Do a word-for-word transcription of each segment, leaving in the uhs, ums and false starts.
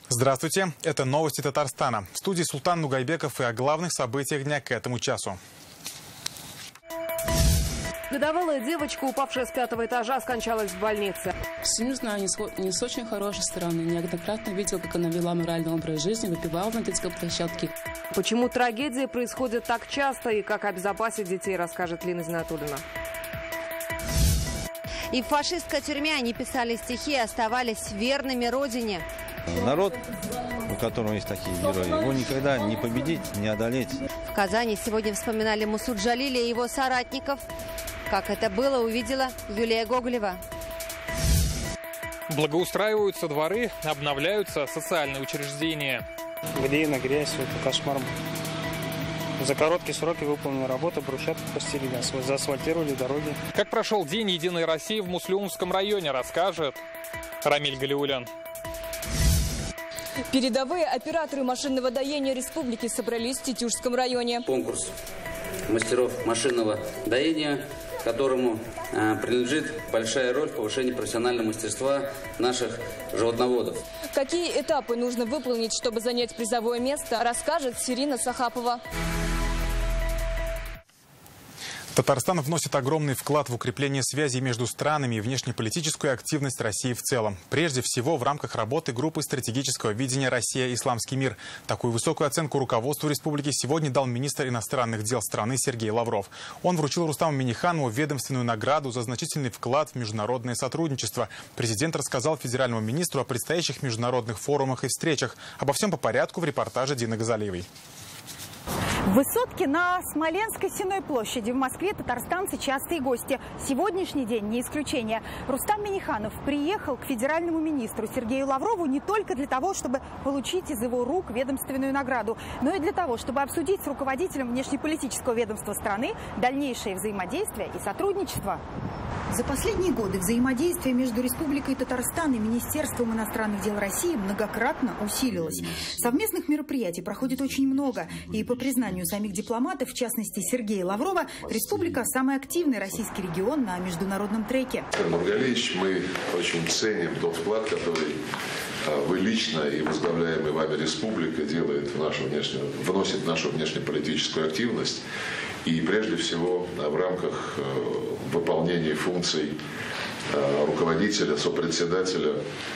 Здравствуйте, это новости Татарстана. В студии Султан Нугайбеков и о главных событиях дня к этому часу. Годовалая девочка, упавшая с пятого этажа, скончалась в больнице. Не знаю, не с, не с очень хорошей стороны. Неоднократно видела, как она вела моральный образ жизни, выпивала на детской площадке. Почему трагедии происходят так часто и как обезопасить детей, расскажет Лина Зинатуллина. И в фашистской тюрьме они писали стихи и оставались верными родине. Народ, у которого есть такие герои, его никогда не победить, не одолеть. В Казани сегодня вспоминали Мусу Джалиля и его соратников. Как это было, увидела Юлия Гоголева. Благоустраиваются дворы, обновляются социальные учреждения. Глина, грязь, это кошмар. За короткие сроки выполнена работа, брусчатку постелили, заасфальтировали дороги. Как прошел День Единой России в Муслюмском районе, расскажет Рамиль Галиулян. Передовые операторы машинного доения республики собрались в Тетюшском районе. Конкурс мастеров машинного доения, которому э, принадлежит большая роль в повышении профессионального мастерства наших животноводов. Какие этапы нужно выполнить, чтобы занять призовое место, расскажет Сирина Сахапова. Татарстан вносит огромный вклад в укрепление связей между странами и внешнеполитическую активность России в целом. Прежде всего, в рамках работы группы стратегического видения «Россия. Исламский мир». Такую высокую оценку руководству республики сегодня дал министр иностранных дел страны Сергей Лавров. Он вручил Рустаму Минниханову ведомственную награду за значительный вклад в международное сотрудничество. Президент рассказал федеральному министру о предстоящих международных форумах и встречах. Обо всем по порядку в репортаже Дины Газалиевой. В высотке на Смоленской Сенной площади в Москве татарстанцы частые гости. Сегодняшний день не исключение. Рустам Минниханов приехал к федеральному министру Сергею Лаврову не только для того, чтобы получить из его рук ведомственную награду, но и для того, чтобы обсудить с руководителем внешнеполитического ведомства страны дальнейшее взаимодействие и сотрудничество. За последние годы взаимодействие между Республикой Татарстан и Министерством иностранных дел России многократно усилилось. Совместных мероприятий проходит очень много. И по признанию самих дипломатов, в частности Сергея Лаврова, республика – самый активный российский регион на международном треке. Маргалевич, мы очень ценим тот вклад, который вы лично и возглавляемая вами республика делает в нашу внешнюю, вносит в нашу внешнеполитическую активность. И прежде всего в рамках выполнения функций руководителя, сопредседателя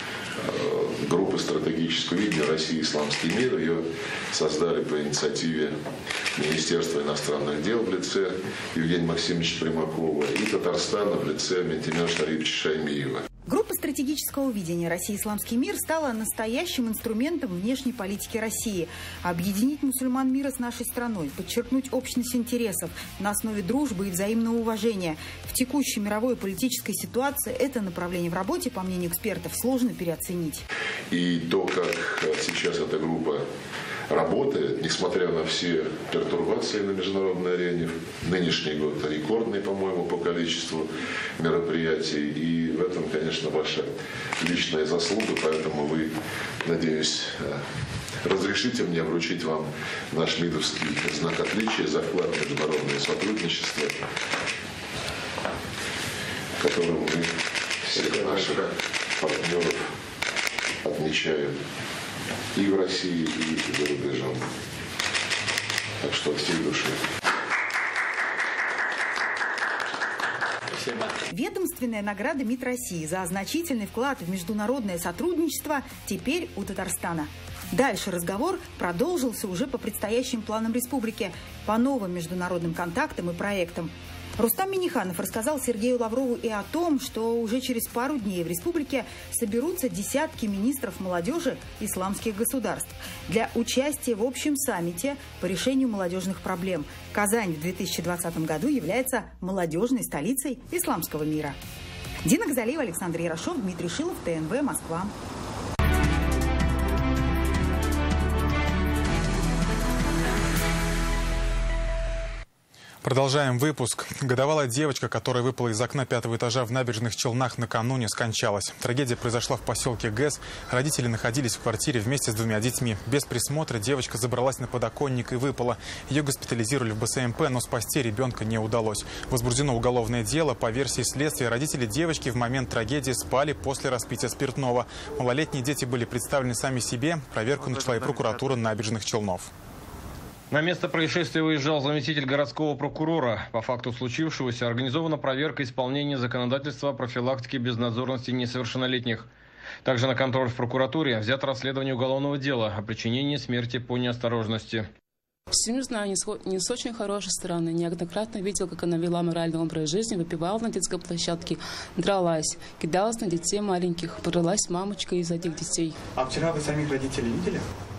группы стратегического видения «Россия. Исламский мир». Ее создали по инициативе Министерства иностранных дел в лице Евгения Максимовича Примакова и Татарстана в лице Ментимира Шариповича Шаймиева. Группа стратегического видения «Россия. Исламский мир» стала настоящим инструментом внешней политики России. Объединить мусульман мира с нашей страной, подчеркнуть общность интересов на основе дружбы и взаимного уважения. В текущей мировой политической ситуации это направление в работе, по мнению экспертов, сложно переоценить. И то, как сейчас эта группа работает, несмотря на все пертурбации на международной арене. Нынешний год рекордный, по-моему, по количеству мероприятий. И в этом, конечно, ваша личная заслуга. Поэтому вы, надеюсь, разрешите мне вручить вам наш МИДовский знак отличия за вклад в международное сотрудничество, которым мы всех наших партнеров отмечаем и в России, и за рубежом. Так что от всей души. Спасибо. Ведомственная награда МИД России за значительный вклад в международное сотрудничество теперь у Татарстана. Дальше разговор продолжился уже по предстоящим планам республики, по новым международным контактам и проектам. Рустам Минниханов рассказал Сергею Лаврову и о том, что уже через пару дней в республике соберутся десятки министров молодежи исламских государств для участия в общем саммите по решению молодежных проблем. Казань в две тысячи двадцатом году является молодежной столицей исламского мира. Дина Газалиева, Александр Ярошов, Дмитрий Шилов, ТНВ, Москва. Продолжаем выпуск. Годовалая девочка, которая выпала из окна пятого этажа в Набережных Челнах, накануне скончалась. Трагедия произошла в поселке ГЭС. Родители находились в квартире вместе с двумя детьми. Без присмотра девочка забралась на подоконник и выпала. Ее госпитализировали в Бэ Эс Эм Пэ, но спасти ребенка не удалось. Возбуждено уголовное дело. По версии следствия, родители девочки в момент трагедии спали после распития спиртного. Малолетние дети были представлены сами себе. Проверку начала и прокуратура Набережных Челнов. На место происшествия выезжал заместитель городского прокурора. По факту случившегося организована проверка исполнения законодательства о профилактике безнадзорности несовершеннолетних. Также на контроль в прокуратуре взято расследование уголовного дела о причинении смерти по неосторожности. Семью знаю не с, не с очень хорошей стороны. Неоднократно видел, как она вела моральный образ жизни, выпивала на детской площадке, дралась, кидалась на детей маленьких, порылась мамочкой из этих детей. А вчера вы самих родителей видели?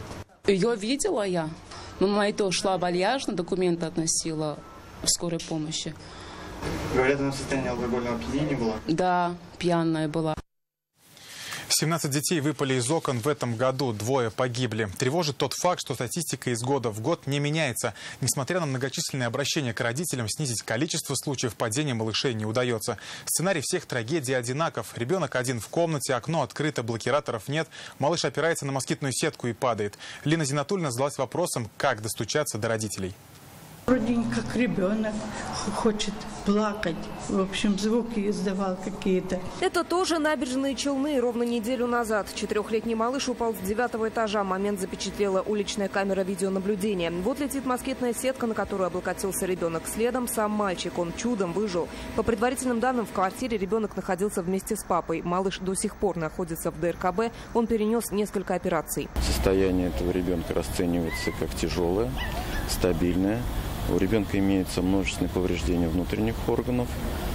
Ее видела я. Мама и то шла вальяжно, документы относила в скорой помощи. Говорят, она в состоянии алкогольного опьянения была? Да, пьяная была. семнадцать детей выпали из окон в этом году, двое погибли. Тревожит тот факт, что статистика из года в год не меняется. Несмотря на многочисленные обращения к родителям, снизить количество случаев падения малышей не удается. Сценарий всех трагедий одинаков. Ребенок один в комнате, окно открыто, блокираторов нет. Малыш опирается на москитную сетку и падает. Лина Зинатульна задалась вопросом, как достучаться до родителей. Вроде как ребенок хочет плакать. В общем, звуки издавал какие-то. Это тоже Набережные Челны. Ровно неделю назад четырехлетний малыш упал с девятого этажа. Момент запечатлела уличная камера видеонаблюдения. Вот летит москитная сетка, на которую облокотился ребенок. Следом сам мальчик. Он чудом выжил. По предварительным данным, в квартире ребенок находился вместе с папой. Малыш до сих пор находится в Дэ Эр Ка Бэ. Он перенес несколько операций. Состояние этого ребенка расценивается как тяжелое, стабильное. У ребенка имеется множественные повреждения внутренних органов,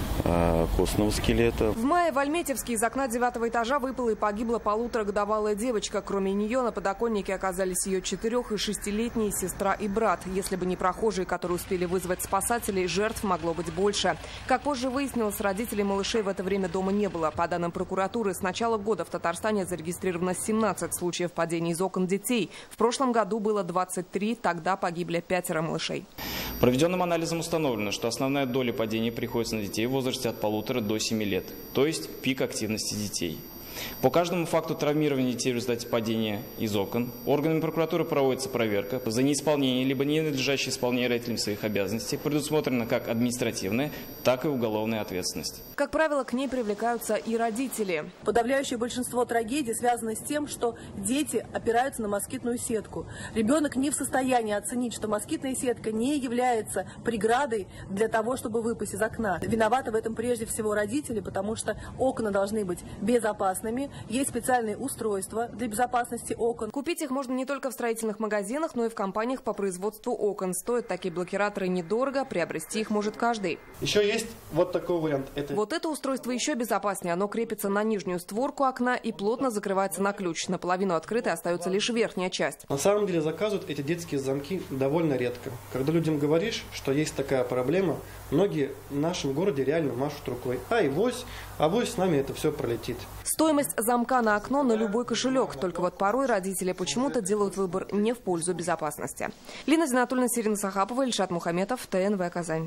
костного скелета. В мае в Альметьевске из окна девятого этажа выпала и погибла полуторагодовалая девочка. Кроме нее на подоконнике оказались ее четырех- и шестилетняя сестра и брат. Если бы не прохожие, которые успели вызвать спасателей, жертв могло быть больше. Как позже выяснилось, родителей малышей в это время дома не было. По данным прокуратуры, с начала года в Татарстане зарегистрировано семнадцать случаев падения из окон детей. В прошлом году было двадцать три, тогда погибли пятеро малышей. Проведенным анализом установлено, что основная доля падений приходится на детей в возрасте от полутора до семи лет, то есть пик активности детей. По каждому факту травмирования детей в результате падения из окон органами прокуратуры проводится проверка. За неисполнение либо ненадлежащее исполнение родителями своих обязанностей предусмотрена как административная, так и уголовная ответственность. Как правило, к ней привлекаются и родители. Подавляющее большинство трагедий связано с тем, что дети опираются на москитную сетку. Ребенок не в состоянии оценить, что москитная сетка не является преградой для того, чтобы выпасть из окна. Виноваты в этом прежде всего родители, потому что окна должны быть безопасными. Есть специальные устройства для безопасности окон. Купить их можно не только в строительных магазинах, но и в компаниях по производству окон. Стоят такие блокираторы недорого, приобрести их может каждый. Еще есть вот такой вариант. Это... Вот это устройство еще безопаснее. Оно крепится на нижнюю створку окна и плотно закрывается на ключ. Наполовину открытой остается лишь верхняя часть. На самом деле заказывают эти детские замки довольно редко. Когда людям говоришь, что есть такая проблема, многие в нашем городе реально машут рукой. Ай, вось, а вось с нами это все пролетит. Стоимость замка на окно на любой кошелек. Только вот порой родители почему-то делают выбор не в пользу безопасности. Лина Зинатульна, Сирина Сахапова, Ильшат Мухаметов, Тэ Эн Вэ Казань.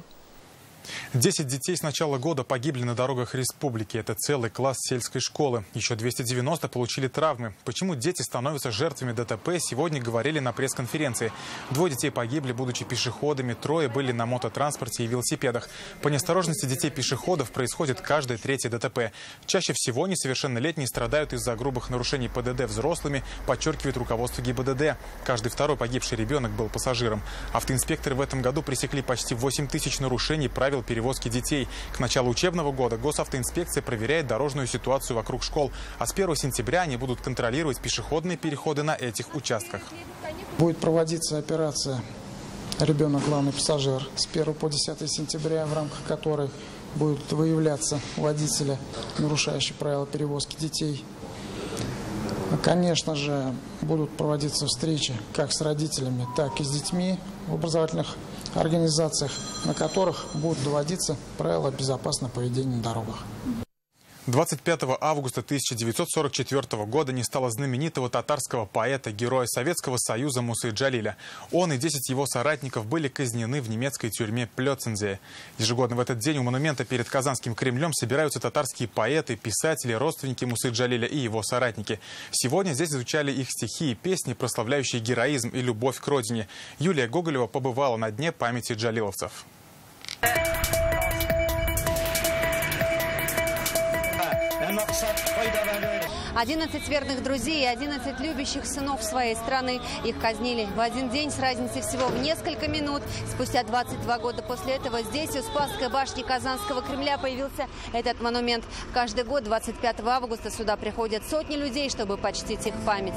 десять детей с начала года погибли на дорогах республики. Это целый класс сельской школы. Еще двести девяносто получили травмы. Почему дети становятся жертвами Дэ Тэ Пэ, сегодня говорили на пресс-конференции. Двое детей погибли, будучи пешеходами, трое были на мототранспорте и велосипедах. По неосторожности детей-пешеходов происходит каждое третье Дэ Тэ Пэ. Чаще всего несовершеннолетние страдают из-за грубых нарушений Пэ Дэ Дэ взрослыми, подчеркивает руководство Гэ И Бэ Дэ Дэ. Каждый второй погибший ребенок был пассажиром. Автоинспекторы в этом году пресекли почти восемь тысяч нарушений правил перевозки детей. К началу учебного года госавтоинспекция проверяет дорожную ситуацию вокруг школ, а с первого сентября они будут контролировать пешеходные переходы на этих участках. Будет проводиться операция «Ребенок главный пассажир» с первого по десятое сентября, в рамках которой будут выявляться водители, нарушающие правила перевозки детей. Конечно же, будут проводиться встречи как с родителями, так и с детьми в образовательных организациях, на которых будут доводиться правила безопасного поведения на дорогах. двадцать пятого августа тысяча девятьсот сорок четвёртого года не стало знаменитого татарского поэта, героя Советского Союза Мусы Джалиля. Он и десять его соратников были казнены в немецкой тюрьме Плёцензее. Ежегодно в этот день у монумента перед Казанским Кремлем собираются татарские поэты, писатели, родственники Мусы Джалиля и его соратники. Сегодня здесь изучали их стихи и песни, прославляющие героизм и любовь к родине. Юлия Гоголева побывала на дне памяти джалиловцев. одиннадцать верных друзей и одиннадцать любящих сынов своей страны. Их казнили в один день с разницей всего в несколько минут. Спустя двадцать два года после этого здесь, у Спасской башни Казанского Кремля, появился этот монумент. Каждый год двадцать пятого августа сюда приходят сотни людей, чтобы почтить их память.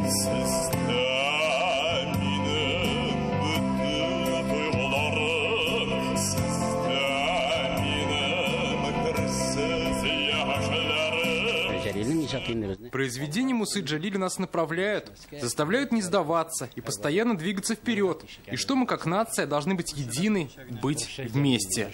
Произведения Мусы Джалиля нас направляют, заставляют не сдаваться и постоянно двигаться вперед. И что мы как нация должны быть едины, быть вместе.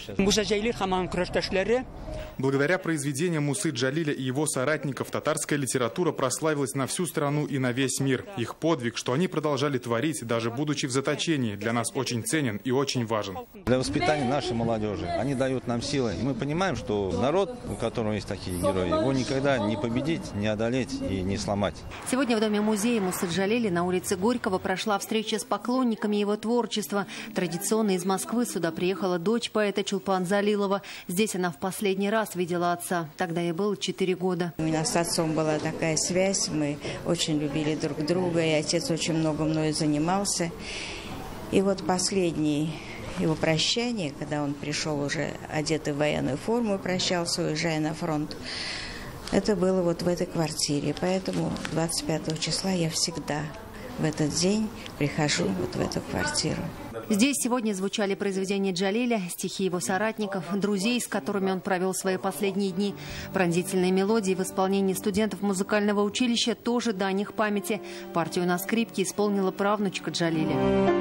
Благодаря произведениям Мусы Джалиля и его соратников татарская литература прославилась на всю страну и на весь мир. Их подвиг, что они продолжали творить, даже будучи в заточении, для нас очень ценен и очень важен. Для воспитания нашей молодежи они дают нам силы. И мы понимаем, что народ, у которого есть такие герои, его никогда не победить, не одолеть и не сломать. Сегодня в доме-музея Мусы Джалиля на улице Горького прошла встреча с поклонниками его творчества. Традиционно из Москвы сюда приехала дочь поэта Чулпан Залилова. Здесь она в последний раз видела отца. Тогда ей было четыре года. У меня с отцом была такая связь. Мы очень любили друг друга, и отец очень много мною занимался. И вот последнее его прощание, когда он пришел уже одетый в военную форму, прощался, уезжая на фронт, это было вот в этой квартире. Поэтому двадцать пятого числа я всегда в этот день прихожу вот в эту квартиру. Здесь сегодня звучали произведения Джалиля, стихи его соратников, друзей, с которыми он провел свои последние дни. Пронзительные мелодии в исполнении студентов музыкального училища тоже дань их памяти. Партию на скрипке исполнила правнучка Джалиля.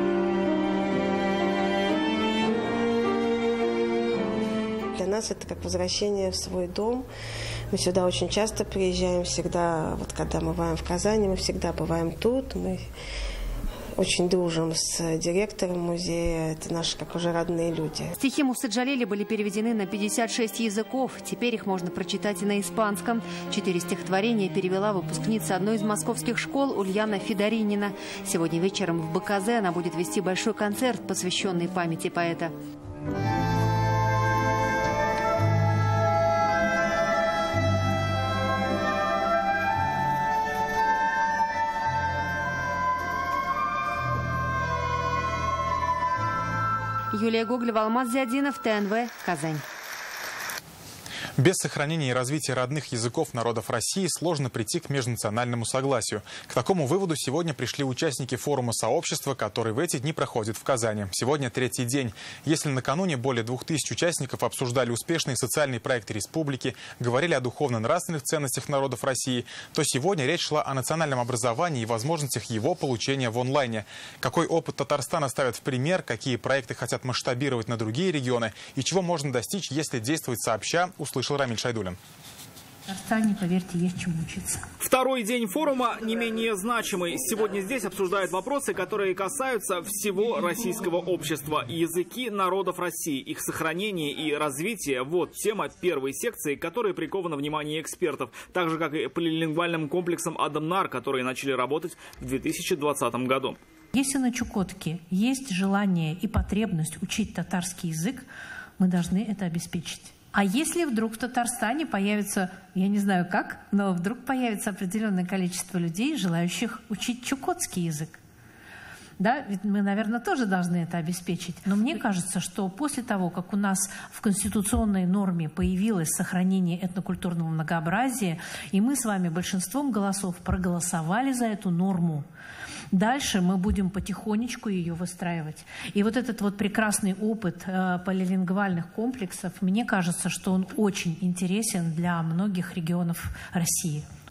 Для нас это как возвращение в свой дом. Мы сюда очень часто приезжаем, всегда, вот когда мы бываем в Казани, мы всегда бываем тут. Мы очень дружим с директором музея, это наши как уже родные люди. Стихи Мусы Джалиля были переведены на пятьдесят шесть языков. Теперь их можно прочитать и на испанском. Четыре стихотворения перевела выпускница одной из московских школ Ульяна Федоринина. Сегодня вечером в БКЗ она будет вести большой концерт, посвященный памяти поэта. Юлия Гоголева, Алмаз Зиадинов, ТНВ, Казань. Без сохранения и развития родных языков народов России сложно прийти к межнациональному согласию. К такому выводу сегодня пришли участники форума сообщества, который в эти дни проходит в Казани. Сегодня третий день. Если накануне более двух тысяч участников обсуждали успешные социальные проекты республики, говорили о духовно-нравственных ценностях народов России, то сегодня речь шла о национальном образовании и возможностях его получения в онлайне. Какой опыт Татарстана ставят в пример, какие проекты хотят масштабировать на другие регионы и чего можно достичь, если действовать сообща, услышал Рамиль Шайдулин. В Татарстане, поверьте, есть чему учиться. Второй день форума не менее значимый. Сегодня здесь обсуждают вопросы, которые касаются всего российского общества. Языки народов России, их сохранение и развитие – вот тема первой секции, которая прикована внимание экспертов. Так же, как и полилингвальным комплексом «Адамнар», которые начали работать в две тысячи двадцатом году. Если на Чукотке есть желание и потребность учить татарский язык, мы должны это обеспечить. А если вдруг в Татарстане появится, я не знаю как, но вдруг появится определенное количество людей, желающих учить чукотский язык, да, ведь мы, наверное, тоже должны это обеспечить. Но мне кажется, что после того, как у нас в конституционной норме появилось сохранение этнокультурного многообразия, и мы с вами большинством голосов проголосовали за эту норму, дальше мы будем потихонечку ее выстраивать. И вот этот вот прекрасный опыт э, полилингвальных комплексов, мне кажется, что он очень интересен для многих регионов России.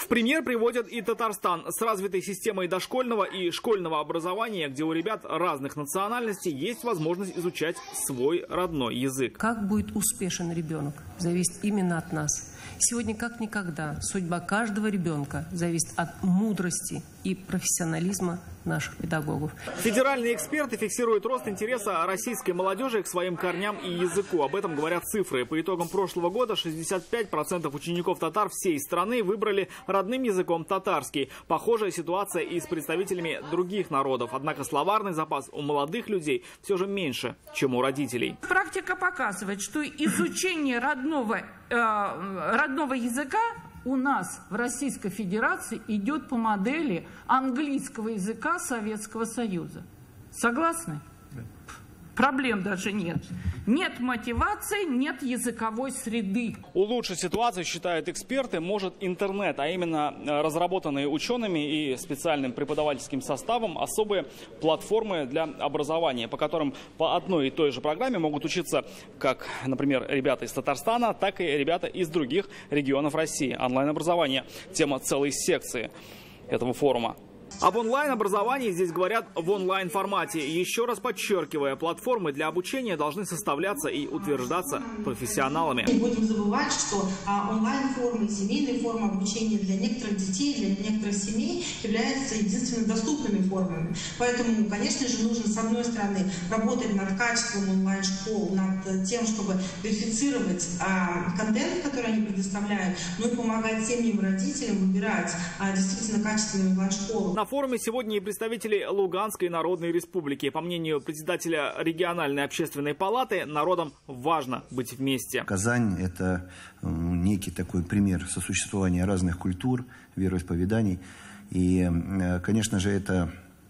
В пример приводят и Татарстан с развитой системой дошкольного и школьного образования, где у ребят разных национальностей есть возможность изучать свой родной язык. Как будет успешен ребенок, зависит именно от нас. Сегодня как никогда судьба каждого ребенка зависит от мудрости и профессионализма наших педагогов. Федеральные эксперты фиксируют рост интереса российской молодежи к своим корням и языку. Об этом говорят цифры. По итогам прошлого года шестьдесят пять процентов учеников татар всей страны выбрали родным языком татарский. Похожая ситуация и с представителями других народов. Однако словарный запас у молодых людей все же меньше, чем у родителей. Практика показывает, что изучение родного, э, родного языка у нас в Российской Федерации идет по модели английского языка Советского Союза. Согласны? Да. Проблем даже нет. Нет мотивации, нет языковой среды. Улучшить ситуацию, считают эксперты, может интернет, а именно разработанные учеными и специальным преподавательским составом особые платформы для образования, по которым по одной и той же программе могут учиться как, например, ребята из Татарстана, так и ребята из других регионов России. Онлайн-образование – тема целой секции этого форума. Об онлайн-образовании здесь говорят в онлайн-формате. Еще раз подчеркивая, платформы для обучения должны составляться и утверждаться профессионалами. Не будем забывать, что онлайн-формы, семейные формы обучения для некоторых детей, для некоторых семей являются единственно доступными формами. Поэтому, конечно же, нужно, с одной стороны, работать над качеством онлайн-школ, над тем, чтобы верифицировать а, контент, который они предоставляют, но и помогать семьям и родителям выбирать а, действительно качественную онлайн-школу. На форуме сегодня и представители Луганской Народной Республики. По мнению председателя региональной общественной палаты, народам важно быть вместе. Казань – это некий такой пример сосуществования разных культур, вероисповеданий. И, конечно же, это...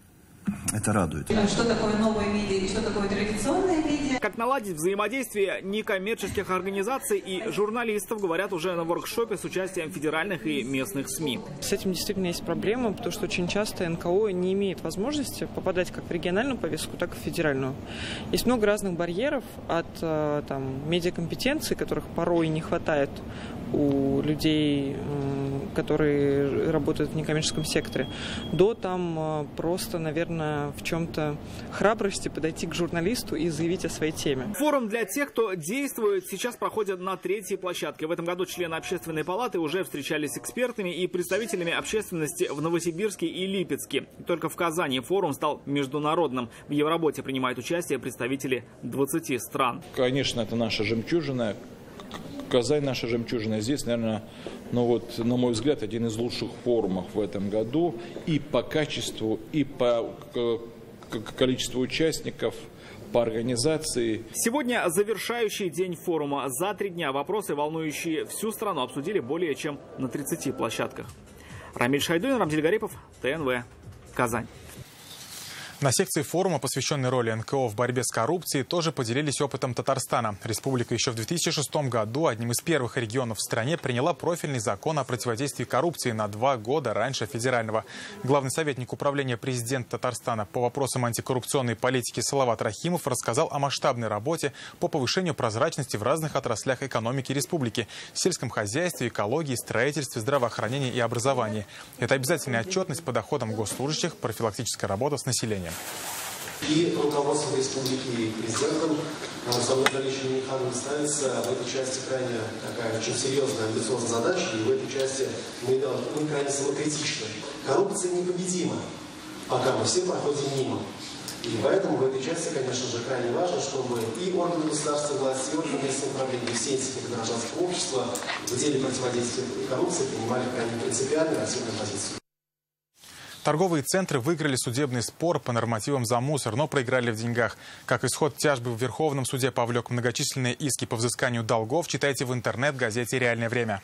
Это радует. Что такое новые медиа и что такое традиционные медиа? Как наладить взаимодействие некоммерческих организаций и журналистов, говорят уже на воркшопе с участием федеральных и местных СМИ. С этим действительно есть проблема, потому что очень часто эн ка о не имеет возможности попадать как в региональную повестку, так и в федеральную. Есть много разных барьеров от там, медиакомпетенции, которых порой не хватает у людей, которые работают в некоммерческом секторе, до там просто, наверное, в чем-то храбрости подойти к журналисту и заявить о своей теме. Форум для тех, кто действует, сейчас проходит на третьей площадке. В этом году члены общественной палаты уже встречались с экспертами и представителями общественности в Новосибирске и Липецке. Только в Казани форум стал международным. В его работе принимают участие представители двадцати стран. Конечно, это наша жемчужина. Казань наша жемчужина. Здесь, наверное, ну вот, на мой взгляд, один из лучших форумов в этом году и по качеству, и по количеству участников, по организации. Сегодня завершающий день форума. За три дня вопросы, волнующие всю страну, обсудили более чем на тридцати площадках. Рамиль Шайдуин, Рамзиль Гарипов, Тэ эн вэ, Казань. На секции форума, посвященной роли эн ка о в борьбе с коррупцией, тоже поделились опытом Татарстана. Республика еще в две тысячи шестом году одним из первых регионов в стране приняла профильный закон о противодействии коррупции на два года раньше федерального. Главный советник управления президента Татарстана по вопросам антикоррупционной политики Салават Рахимов рассказал о масштабной работе по повышению прозрачности в разных отраслях экономики республики – сельском хозяйстве, экологии, строительстве, здравоохранении и образовании. Это обязательная отчетность по доходам госслужащих, профилактическая работа с населением. И руководством республики и президентом Рустамом Нургалиевичем Миннихановым ставится в этой части крайне такая очень серьезная, амбициозная задача. И в этой части мы, мы крайне самокритичны. Коррупция непобедима, пока мы все проходим мимо. И поэтому в этой части, конечно же, крайне важно, чтобы и органы государственной власти, и органы местного управления, все институты гражданского общества в деле противодействия коррупции принимали крайне принципиальную и активную позицию. Торговые центры выиграли судебный спор по нормативам за мусор, но проиграли в деньгах. Как исход тяжбы в Верховном суде повлек многочисленные иски по взысканию долгов, читайте в интернет-газете «Реальное время».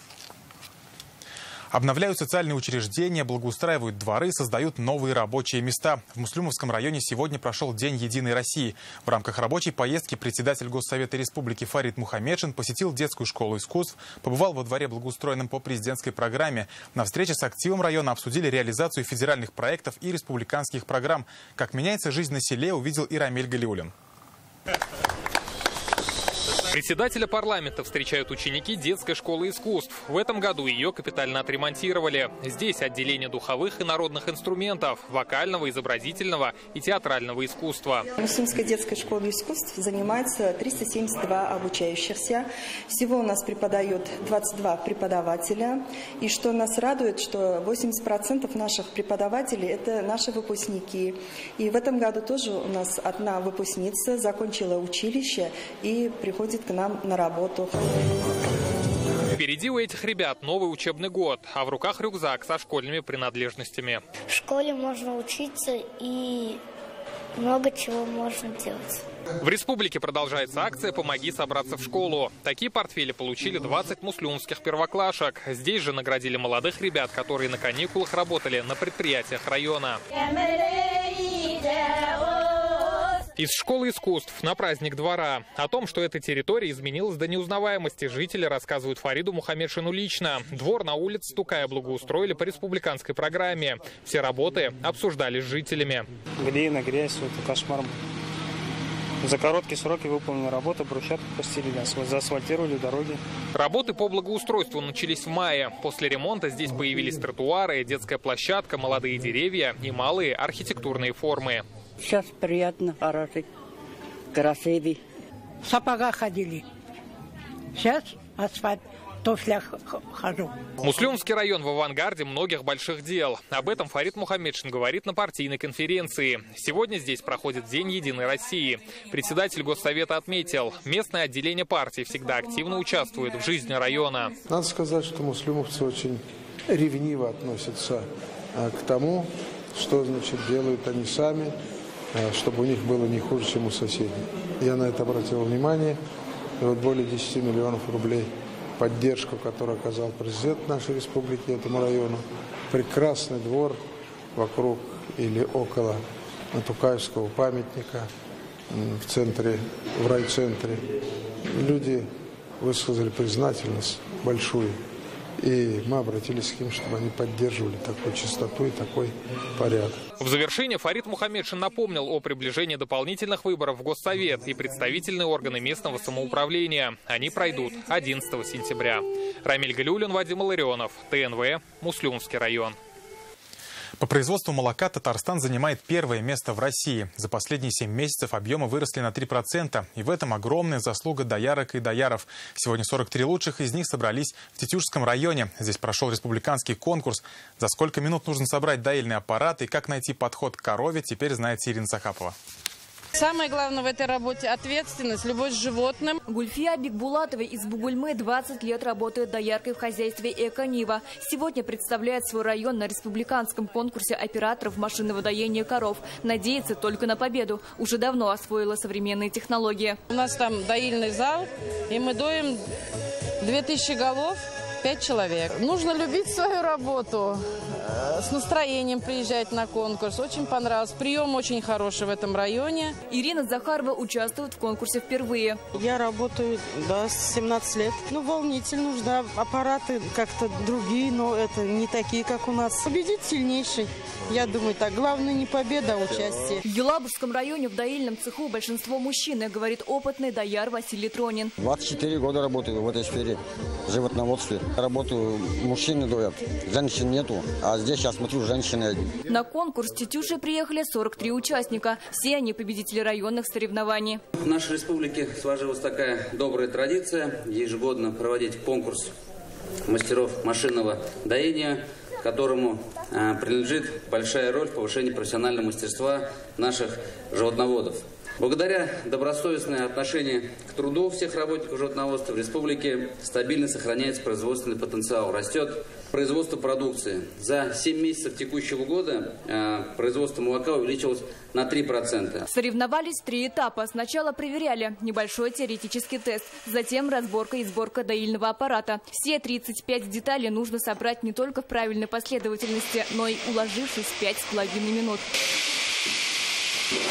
Обновляют социальные учреждения, благоустраивают дворы, создают новые рабочие места. В Муслюмовском районе сегодня прошел День Единой России. В рамках рабочей поездки председатель Госсовета Республики Фарид Мухаммедшин посетил детскую школу искусств, побывал во дворе, благоустроенном по президентской программе. На встрече с активом района обсудили реализацию федеральных проектов и республиканских программ. Как меняется жизнь на селе, увидел и Рамиль Галиулин. Председателя парламента встречают ученики детской школы искусств. В этом году ее капитально отремонтировали. Здесь отделение духовых и народных инструментов, вокального, изобразительного и театрального искусства. В Муслимской детской школе искусств занимается триста семьдесят два обучающихся. Всего у нас преподает двадцать два преподавателя. И что нас радует, что восемьдесят процентов наших преподавателей – это наши выпускники. И в этом году тоже у нас одна выпускница закончила училище и приходит к нам на работу. Впереди у этих ребят новый учебный год, а в руках рюкзак со школьными принадлежностями. В школе можно учиться и много чего можно делать. В республике продолжается акция «Помоги собраться в школу». Такие портфели получили двадцать муслюмских первоклашек. Здесь же наградили молодых ребят, которые на каникулах работали на предприятиях района. Из школы искусств на праздник двора. О том, что эта территория изменилась до неузнаваемости, жители рассказывают Фариду Мухаммедшину лично. Двор на улице Тукая благоустроили по республиканской программе. Все работы обсуждали с жителями. Глина, грязь, это кошмар. За короткие сроки выполнена работа, брусчатку постелили, заасфальтировали дороги. Работы по благоустройству начались в мае. После ремонта здесь появились тротуары, детская площадка, молодые деревья и малые архитектурные формы. Сейчас приятно, хороший, красивый. В сапогах ходили. Сейчас асфальт, в туфлях хожу. Муслюмский район в авангарде многих больших дел. Об этом Фарид Мухаммедшин говорит на партийной конференции. Сегодня здесь проходит День Единой России. Председатель Госсовета отметил, местное отделение партии всегда активно участвует в жизни района. Надо сказать, что муслюмовцы очень ревниво относятся к тому, что, значит, делают они сами, чтобы у них было не хуже, чем у соседей. Я на это обратил внимание. И вот более десяти миллионов рублей поддержку, которую оказал президент нашей республики этому району. Прекрасный двор вокруг или около Тукаевского памятника в центре, в райцентре. Люди высказали признательность большую. И мы обратились к ним, чтобы они поддерживали такую чистоту и такой порядок. В завершение Фарид Мухаммедшин напомнил о приближении дополнительных выборов в Госсовет и представительные органы местного самоуправления. Они пройдут одиннадцатого сентября. Рамиль Галиуллин, Вадим Илларионов, ТНВ, Муслюмский район. По производству молока Татарстан занимает первое место в России. За последние семь месяцев объемы выросли на три процента. И в этом огромная заслуга доярок и дояров. Сегодня сорок три лучших из них собрались в Тетюшском районе. Здесь прошел республиканский конкурс. За сколько минут нужно собрать доильный аппарат и как найти подход к корове, теперь знает Сирина Сахапова. Самое главное в этой работе – ответственность, любовь к животным. Гульфия Бекбулатова из Бугульмы двадцать лет работает дояркой в хозяйстве «Эко-Нива». Сегодня представляет свой район на республиканском конкурсе операторов машинного доения коров. Надеется только на победу. Уже давно освоила современные технологии. У нас там доильный зал, и мы доим две тысячи голов. Пять человек. Нужно любить свою работу, с настроением приезжать на конкурс. Очень понравилось. Прием очень хороший в этом районе. Ирина Захарова участвует в конкурсе впервые. Я работаю, да, с семнадцати лет. Ну, волнительно, да, аппараты как-то другие, но это не такие, как у нас. Победить сильнейший. Я думаю, так, главное не победа, а участие. В Елабужском районе в доильном цеху большинство мужчин, говорит опытный дояр Василий Тронин. двадцать четыре года работаю в этой сфере, животноводстве. Работаю, мужчины доят, женщин нету, а здесь я смотрю, женщины одни. На конкурс Тетюши приехали сорок три участника. Все они победители районных соревнований. В нашей республике сложилась такая добрая традиция ежегодно проводить конкурс мастеров машинного доения, которому э, принадлежит большая роль в повышении профессионального мастерства наших животноводов. Благодаря добросовестному отношению к труду всех работников животноводства в республике стабильно сохраняется производственный потенциал, растет производство продукции. За семь месяцев текущего года э, производство молока увеличилось на три процента. Соревновались три этапа. Сначала проверяли небольшой теоретический тест, затем разборка и сборка доильного аппарата. Все тридцать пять деталей нужно собрать не только в правильной последовательности, но и уложившись в пять с половиной минут.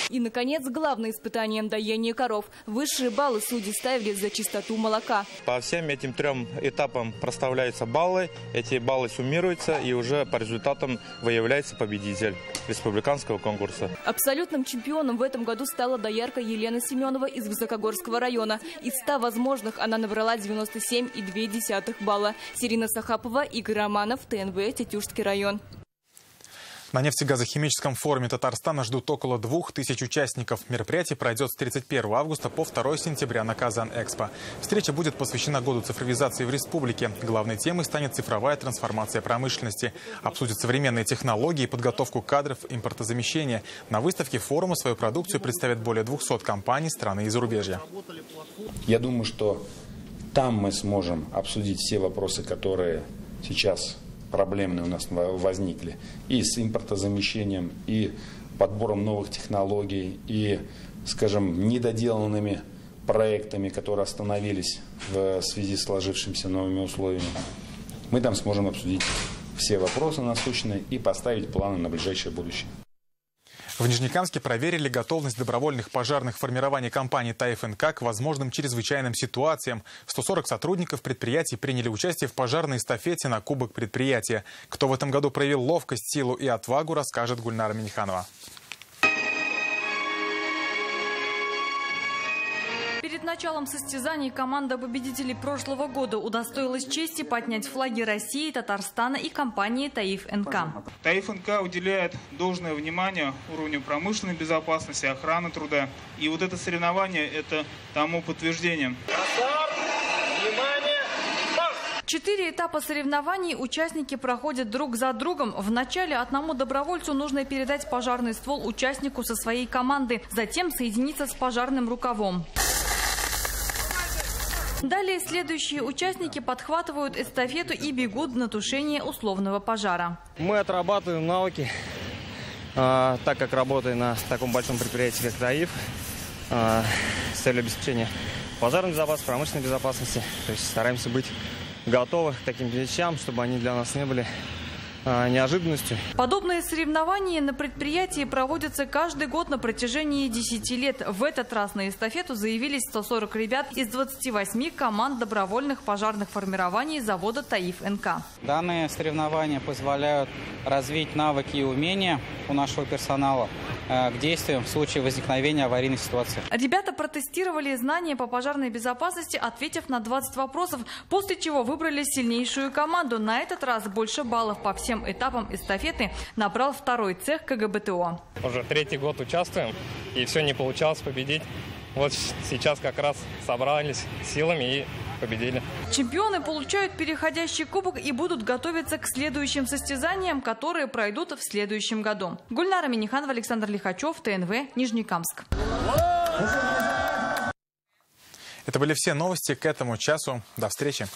И, наконец, главное испытанием доения коров. Высшие баллы судьи ставили за чистоту молока. По всем этим трем этапам проставляются баллы, эти баллы суммируются, и уже по результатам выявляется победитель республиканского конкурса. Абсолютным чемпионом в этом году стала доярка Елена Семенова из Высокогорского района. Из ста возможных она набрала девяносто семь и две десятых балла. Сирина Сахапова, Игорь Романов, ТНВ, Тетюшский район. На нефтегазохимическом форуме Татарстана ждут около двух тысяч участников. Мероприятие пройдет с тридцать первого августа по второе сентября на Казан-Экспо. Встреча будет посвящена году цифровизации в республике. Главной темой станет цифровая трансформация промышленности. Обсудят современные технологии, подготовку кадров, импортозамещение. На выставке форума свою продукцию представят более двухсот компаний страны и зарубежья. Я думаю, что там мы сможем обсудить все вопросы, которые сейчас проблемные у нас возникли, и с импортозамещением, и подбором новых технологий, и, скажем, недоделанными проектами, которые остановились в связи с сложившимися новыми условиями. Мы там сможем обсудить все вопросы насущные и поставить планы на ближайшее будущее. В Нижнекамске проверили готовность добровольных пожарных формирований компании «Таиф эн ка» к возможным чрезвычайным ситуациям. сто сорок сотрудников предприятий приняли участие в пожарной эстафете на Кубок предприятия. Кто в этом году проявил ловкость, силу и отвагу, расскажет Гульнара Миниханова. Перед началом состязаний команда победителей прошлого года удостоилась чести поднять флаги России, Татарстана и компании «Таиф эн ка». «Таиф эн ка» уделяет должное внимание уровню промышленной безопасности, охраны труда. И вот это соревнование – это тому подтверждение. Четыре этапа соревнований участники проходят друг за другом. Вначале одному добровольцу нужно передать пожарный ствол участнику со своей команды, затем соединиться с пожарным рукавом. Далее следующие участники подхватывают эстафету и бегут на тушение условного пожара. Мы отрабатываем навыки, э, так как работаем на таком большом предприятии, как «Таиф», э, с целью обеспечения пожарной безопасности, промышленной безопасности. То есть стараемся быть готовы к таким вещам, чтобы они для нас не были а, неожиданностью. Подобные соревнования на предприятии проводятся каждый год на протяжении десяти лет. В этот раз на эстафету заявились сто сорок ребят из двадцати восьми команд добровольных пожарных формирований завода «Таиф эн ка». Данные соревнования позволяют развить навыки и умения у нашего персонала к действиям в случае возникновения аварийной ситуации. Ребята протестировали знания по пожарной безопасности, ответив на двадцать вопросов, после чего выбрали сильнейшую команду. На этот раз больше баллов по всем этапам эстафеты набрал второй цех ка гэ бэ тэ о. Уже третий год участвуем, и все не получалось победить. Вот сейчас как раз собрались силами и победили. Чемпионы получают переходящий кубок и будут готовиться к следующим состязаниям, которые пройдут в следующем году. Гульнара Миниханова, Александр Лихачев, тэ эн вэ, Нижнекамск. Это были все новости к этому часу. До встречи.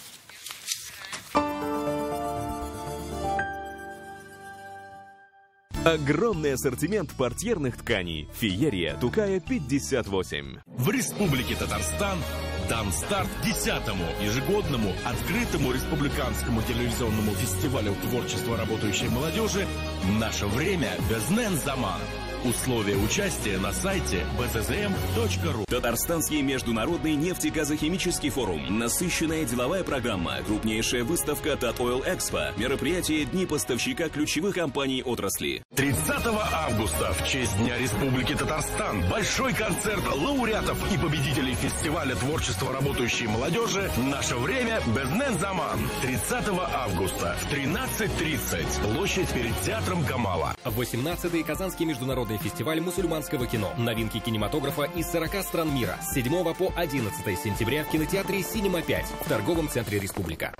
Огромный ассортимент портьерных тканей. Феерия, Тукая, пятьдесят восемь. В Республике Татарстан дан старт десятому ежегодному открытому республиканскому телевизионному фестивалю творчества работающей молодежи «Наше время Безнен Заман». Условия участия на сайте бэ зэ зэ эм точка ру. Татарстанский международный нефтегазохимический форум. Насыщенная деловая программа. Крупнейшая выставка Татойл Экспо. Мероприятие Дни поставщика ключевых компаний отрасли. тридцатого августа в честь Дня Республики Татарстан большой концерт лауреатов и победителей фестиваля творчества работающей молодежи «Наше время Безнен Заман». тридцатого августа в тринадцать тридцать. Площадь перед театром Камала. восемнадцатый Казанский международный фестиваль мусульманского кино. Новинки кинематографа из сорока стран мира. С седьмого по одиннадцатое сентября в кинотеатре «Синема пять» в торговом центре «Республика».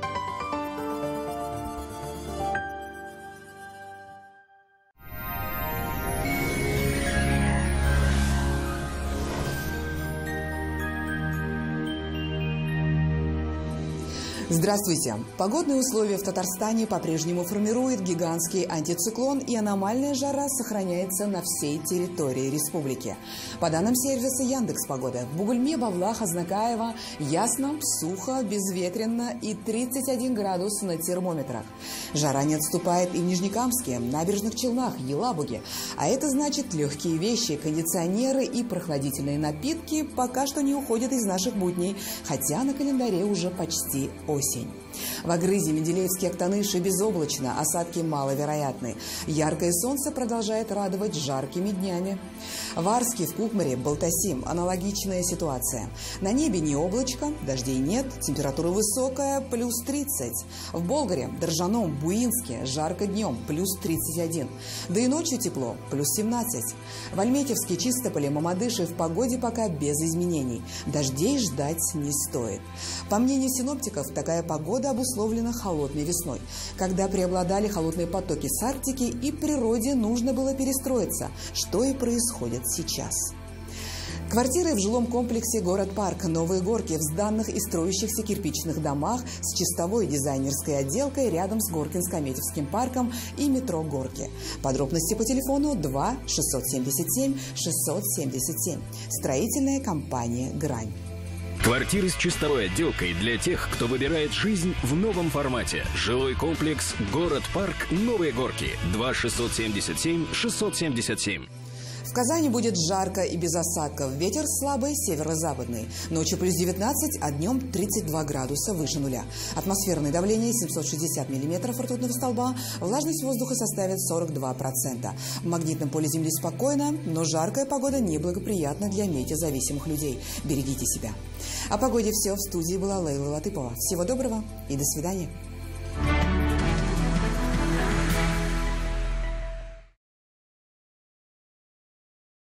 Здравствуйте! Погодные условия в Татарстане по-прежнему формирует гигантский антициклон, и аномальная жара сохраняется на всей территории республики. По данным сервиса Яндекс.Погода, в Бугульме, Бавлах, Азнакаево ясно, сухо, безветренно и тридцать один градус на термометрах. Жара не отступает и в Нижнекамске, Набережных Челнах, Елабуге. А это значит, легкие вещи, кондиционеры и прохладительные напитки пока что не уходят из наших будней, хотя на календаре уже почти осень. В Агрызе, Менделеевске, Актаныши безоблачно, осадки маловероятны. Яркое солнце продолжает радовать жаркими днями. В Арске, в Кукмаре, Балтасим аналогичная ситуация. На небе не облачко, дождей нет, температура высокая, плюс тридцать. В Болгаре, Доржаном, Буинске жарко днем, плюс тридцать один. Да и ночью тепло, плюс семнадцать. В Альметьевске, Чистополе, Мамадыше в погоде пока без изменений. Дождей ждать не стоит. По мнению синоптиков, такая погода обусловлена холодной весной, когда преобладали холодные потоки с Арктики, и природе нужно было перестроиться, что и происходит сейчас. Квартиры в жилом комплексе «Город-парк», новые горки в сданных и строящихся кирпичных домах с чистовой дизайнерской отделкой рядом с Горкинско-Метьевским парком и метро «Горки». Подробности по телефону два шестьсот семьдесят семь шестьсот семьдесят семь. Строительная компания «Грань». Квартиры с чистовой отделкой для тех, кто выбирает жизнь в новом формате. Жилой комплекс «Город-парк», новые горки. два шестьсот семьдесят семь шестьсот семьдесят семь. В Казани будет жарко и без осадков. Ветер слабый, северо-западный. Ночью плюс девятнадцать, а днем тридцать два градуса выше нуля. Атмосферное давление семьсот шестьдесят миллиметров ртутного столба. Влажность воздуха составит сорок два процента. В магнитном поле Земли спокойно, но жаркая погода неблагоприятна для метеозависимых людей. Берегите себя. О погоде все. В студии была Лейла Латыпова. Всего доброго и до свидания.